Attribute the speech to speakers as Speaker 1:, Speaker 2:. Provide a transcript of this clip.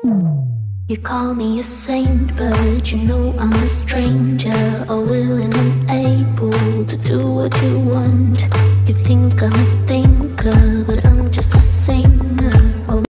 Speaker 1: You call me a saint, but you know I'm a stranger, all willing and able to do what you want. You think I'm a